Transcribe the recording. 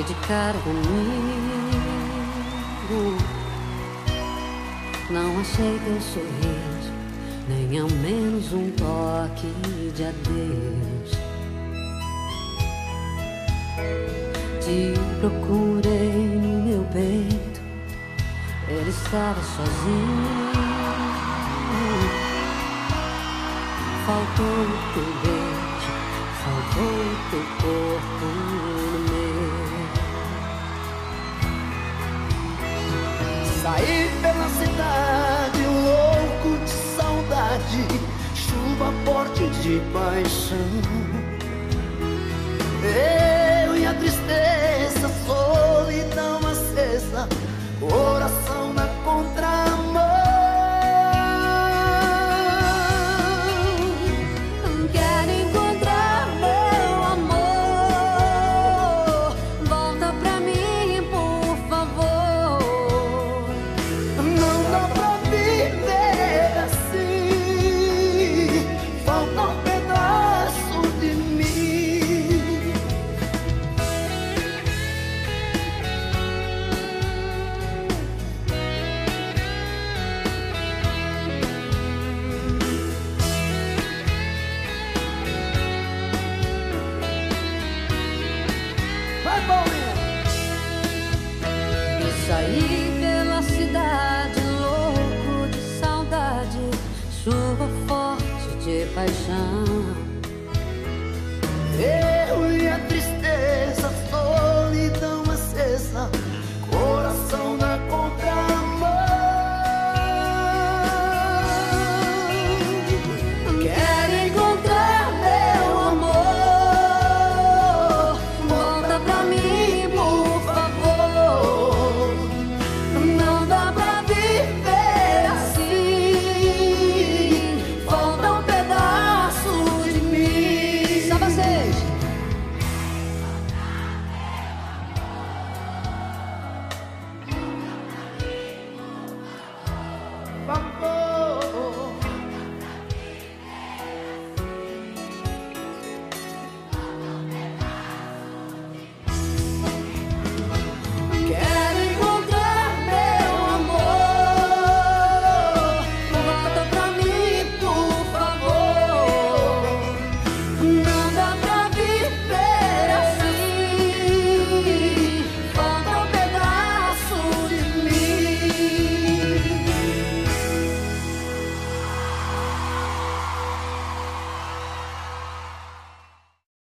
Dei de cara comigo, não achei teu sorriso, nem ao menos um toque de adeus. Te procurei no meu peito, ele estava sozinho. Faltou o teu beijo, faltou o teu corpo no meu. Saí pela cidade, louco de saudade, chuva forte de paixão. Eu e a tristeza, solidão acesa, coração na contramão. Quero encontrar meu amor, volta pra mim, por favor. Não dá pra viver assim, falta um pedaço de mim. Vai, Paulinho! E saí pela cidade, louco de saudade, chuva forte de paixão.